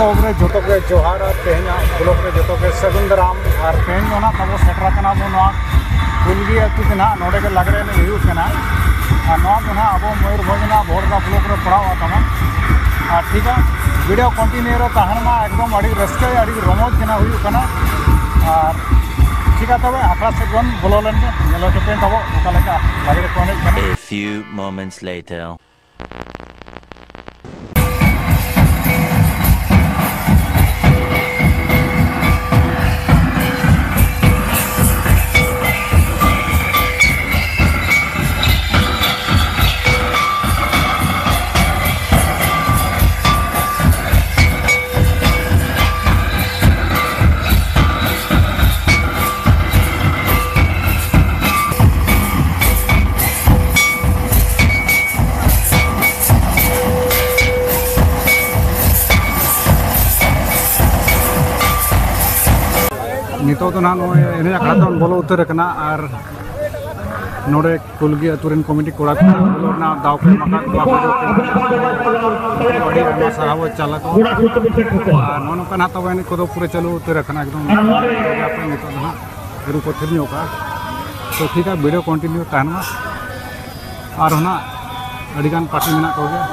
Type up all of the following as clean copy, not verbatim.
ᱚᱵᱨᱮ ᱡᱚᱛᱚ ᱜᱮ ᱡᱚᱦᱟᱨ ᱟᱨ ᱛᱮᱦᱮᱧ ᱵᱞᱚᱜ ᱨᱮ ᱡᱚᱛᱚ ᱜᱮ ᱥᱟᱹᱜᱩᱱ ᱫᱟᱨᱟᱢ ᱟᱨ ᱛᱮᱦᱮᱧ ᱫᱚ ᱱᱟᱦᱟᱜ ᱛᱟᱵᱚ ᱥᱮᱴᱮᱨ ᱟᱠᱟᱱᱟ ᱵᱚ ᱱᱚᱣᱟ ᱠᱩᱞᱜᱤ ᱟᱹᱛᱩ ᱛᱮ ᱱᱟᱦᱟᱜ ᱱᱚᱰᱮ ᱜᱮ ᱞᱟᱜᱽᱲᱮ ᱮᱱᱮᱡ ᱦᱩᱭᱩᱜ ᱠᱟᱱᱟ ᱟᱨ ᱱᱚᱣᱟ ᱫᱚ ᱱᱟᱦᱟᱜ ᱟᱵᱚ ᱢᱚᱭᱩᱨᱵᱷᱚᱸᱡᱽ ᱨᱮᱱᱟᱜ ᱵᱷᱚᱲᱫᱟ ᱵᱞᱚᱠ ᱨᱮ ᱯᱟᱲᱟᱣᱟ ᱛᱟᱵᱚᱱ ᱟᱨ ᱴᱷᱤᱠ ᱜᱮᱭᱟ वीडियो कंटिन्यू रे तहन मा एकदम अड़ी रस्के अड़ी रमोज केना हुई कना और ठीक है तबे आखड़ा से बन बोलो लेन के नेलो टेपेन तबो ओका लेका लागरे कोने कना। A few moments later. नितो तो ना एने आखड़ा तो बोलो उतर कना और नोडे कुलगी अतुरेन कमिटी कोड़ा को ना दाव पे मका बाबा बड़ी आमा साहब चालक नोनो कना तो बने को पूरे चलो उतर कना एकदम आपन नितो ना गुरु को थिरनियो का तो ठीक है वीडियो कंटिन्यू ताना और ना अडिगान पार्टी मेना को गया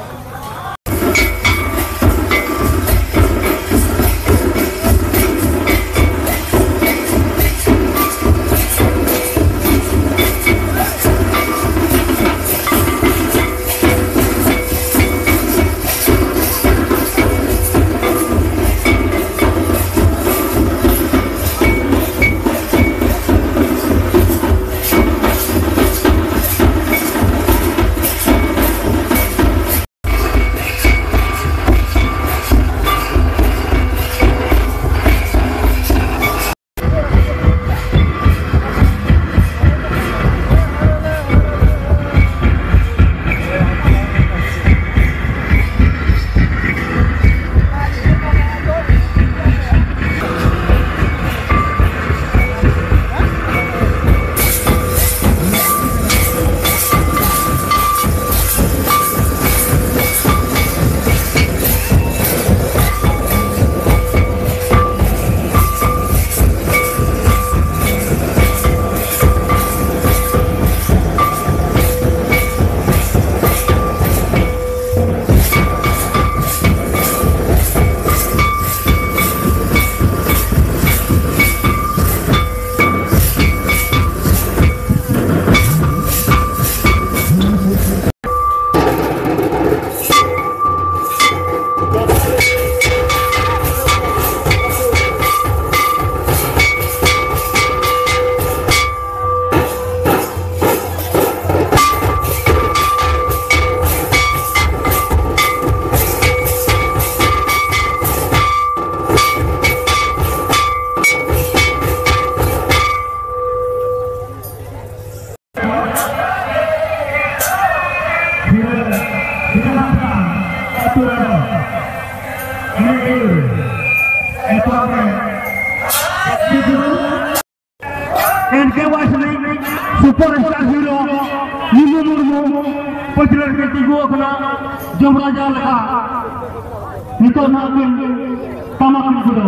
सुपरस्टार हीरो नीलू मुर्मू पचलर के तिगो खना जमरा जा लगा नितो ना किन तमाकिन गुडो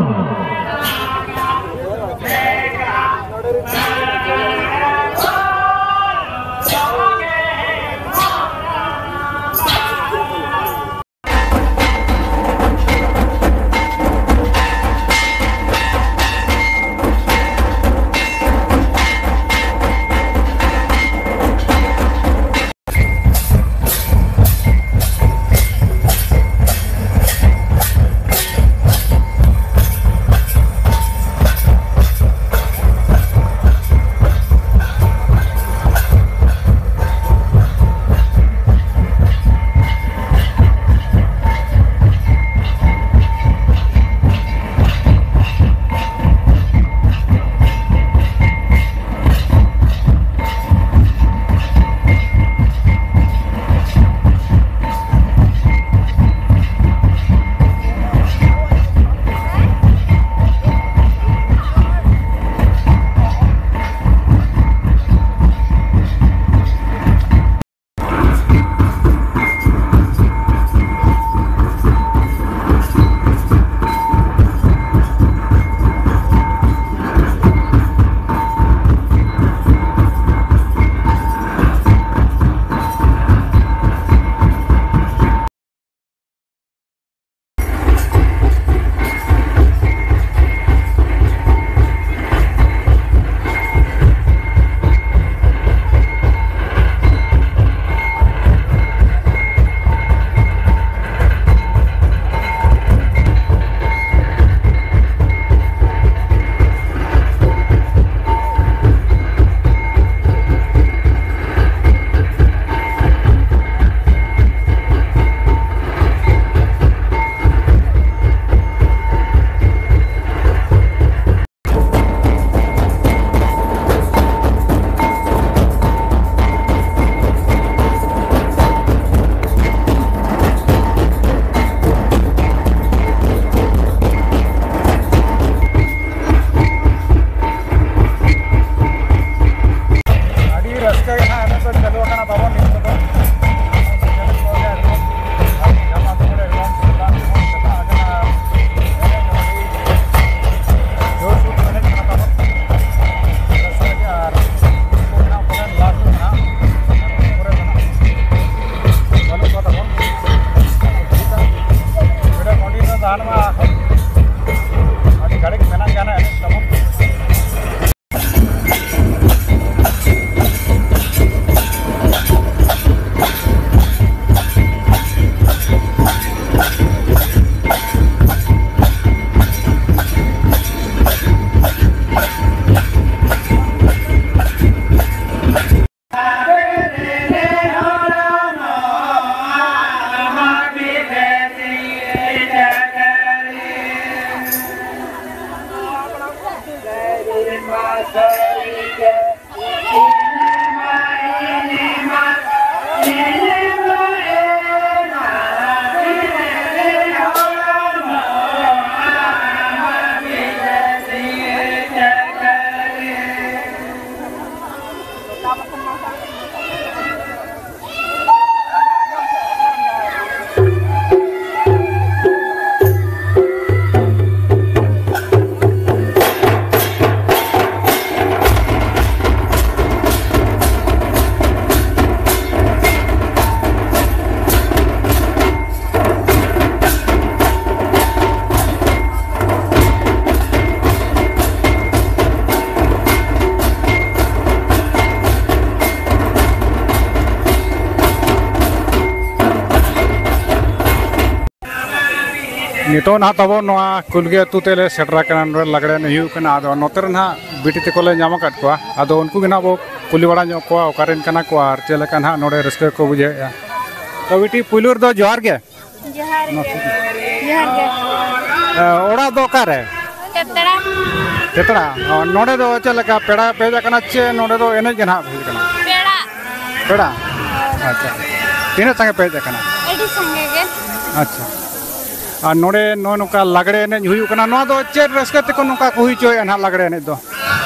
नितो ना तब कुलगी अतु तेले सेटरा लगड़े हुकना आदो नोते ना बिटी तकोले नाम अकाद कोआ आदो उनको ना बो कुली बड़ा ᱧᱚᱜ कोआ ओकारेन कना को आर चेलेका ना नोडे रस्के को बुझेया तो बिटी पुलुर दो जोहार गे जोहार गे ओड़ा दो कारे तेतड़ा तेतड़ा नोडे दो चेलेका पेड़ा पेजा कना चे नोडे दो एने गे ना भेज कना पेड़ा पेड़ा अच्छा तीने संगे पेजा कना एडी संगे गे अच्छा और नोडे नो नुका लगड़े ने हुई कना नो दो चे रस्के तको नुका को हुई चोय ना लगड़े ने दो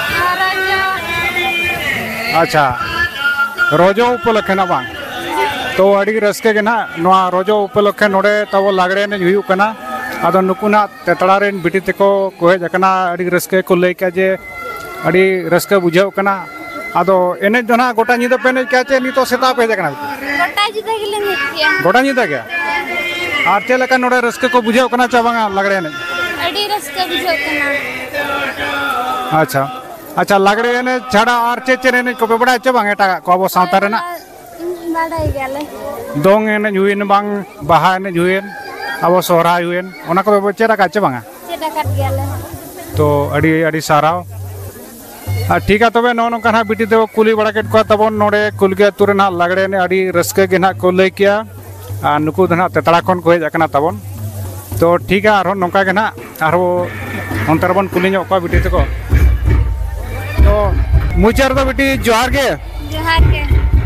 अच्छा रोजो उपलक्षे ना बांग तो अड़ी रस्के के ना नोआ रोजो उपलक्षे नोडे तब लगड़े ने हुई कना आदो नुकुना तेतड़ा रेन बिटी तको को हेज कना अड़ी रस्के को लई का जे अड़ी रस्के बुझाव कना आदो एने जो ना गोटा निदो पेने क्या चे नितो सेता पे हेज कना गोटा जिदा गेले नेतिया गोटा निदा गया आर चे लका नोडे रस्के को बुझाव कना चाबांगा लगड़े ने अड़ी रस्के बुझाव कना अच्छा अच्छा लगड़े ने छाड़ा और चे चे ने को बड़ा चाबांगा एटा को अब सावता रेना बाडाई गेले दोंग ने हुइन बांग बाहा ने हुइन अब सोहराय हुइन ओना को चेरा का चाबांगा चेदा काट गेले तो अड़ी अड़ी साराव ठीक है तबे नो नोका बिटी दे कुली बड़ा केट को तब नोडे कुलगे अतु रेना लगड़े ने अड़ी रस्के गे ना को लई किया और नुकु दना तेतड़ा खन को हेज अकना तबन तो ठीक है आरो नोका गे ना आरो अंतर बन कुली ᱧᱚᱜ को बिटी तको तो मुचार दो बिटी जोहार गे जोहार गे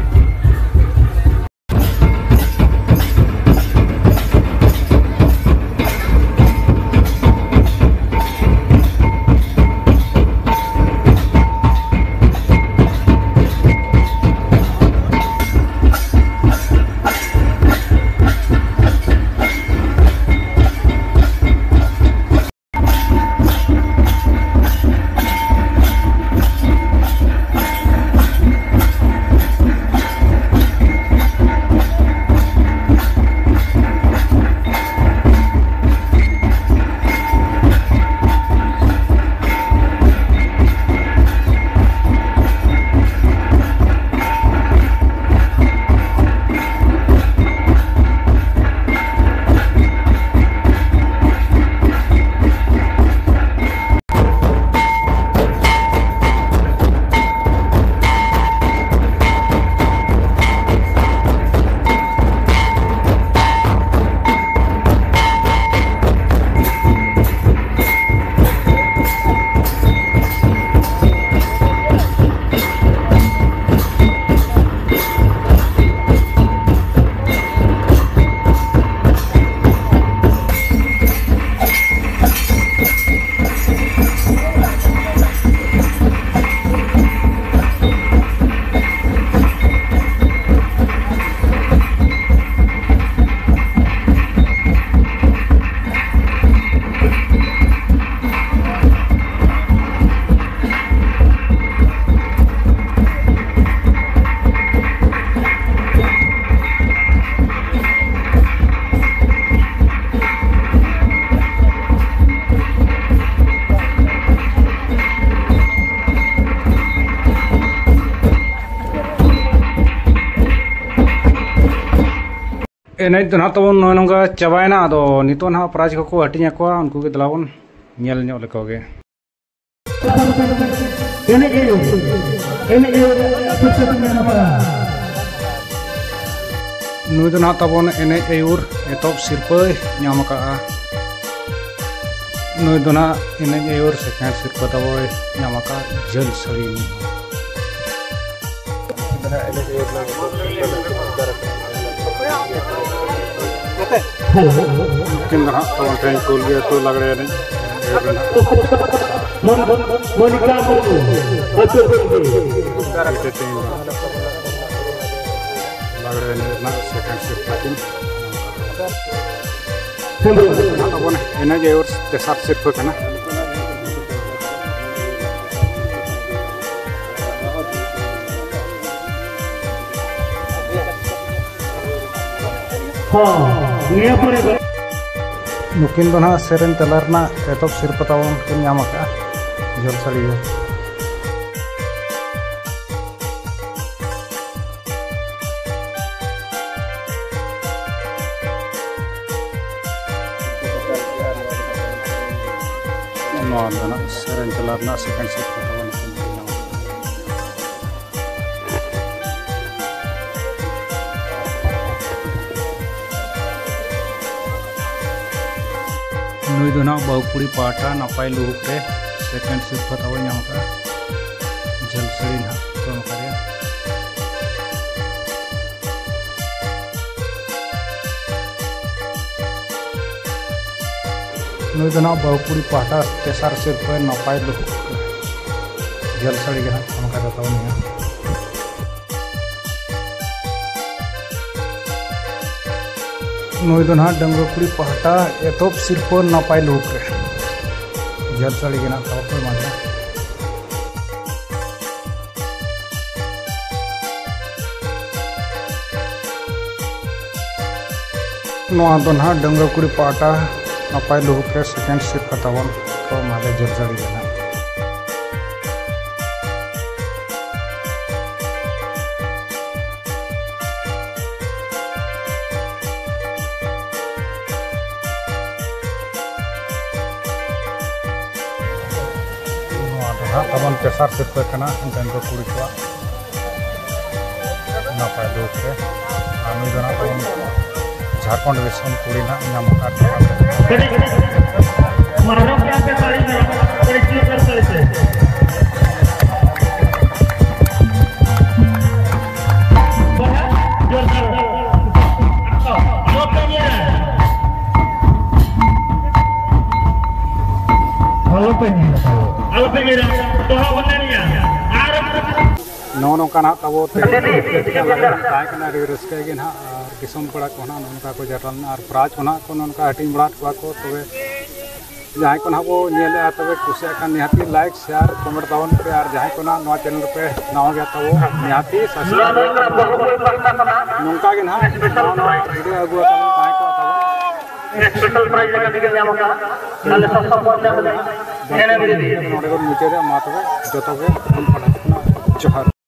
एने तो ना तब नोंगा चाबायना आदो नितो ना प्राइज को हटिया को उनको के दलावन नेल ᱧᱚᱜ लेको गे नुई दो ना तबन एने एउर एतब सिरपय नाम का नुई दो ना एने एउर सेकेंड सिरप तबय नाम का जल सड़ी किन तो लगड़े मोनिका मुर्मू अचल लागड़े सेकेंड सिर्फ लेकिन और तेसार सिर्फ करना नुकिन दो ना सेरेन तलारना एतब सिरपतावन किन नाम का जलसड़िया सेरेन तलारना सेकेंड सिरपतावन नुई दो ना बहुकुड़ी पाटा नपाय लुक रे सेकेंड सिर्फ बताओ यहाँ का जलसड़ी ना तो करे नुई दो ना बहुकुड़ी पाटा तेसार सिर्फ नपाय लुक जलसड़ी के ना तो करे बताओ नहीं नुई दो ना डंगरकुड़ी पहाटा एतब सिर्फ नपाय लुक रे जलसड़ी के ना तो माना दो ना डंगरकुड़ी पहाटा नपाय लुक रे सेकेंड सिर्फ बतावन तो माले जलसड़ी के ना तबन तेसार सिर्फ डंगर कुड़ी को नपाय लुक रे नुई दो ना तबन झारखंड दिसम कुड़ी ना नाम नौका तबो रस्के ना किसम पड़ा को ना नौका को जटल और प्राज को ना को नौका हटिंग बड़ा को तबे जहाँ को ना वो नेले तबे कुसिया का निहाती लाइक शेयर कमेंट दावन पे और जहाँ को ना नवा चैनल पे नवा गया तबो निहाती सब्सक्राइब नौका के ना वीडियो अगु ताई को तबो स्पेशल प्राइज लगा दिगे नामका नाले सब पहुंचा दे नेने दे नोडे को नीचे दे मा तबे जतो के हम पढ़ा जोहार।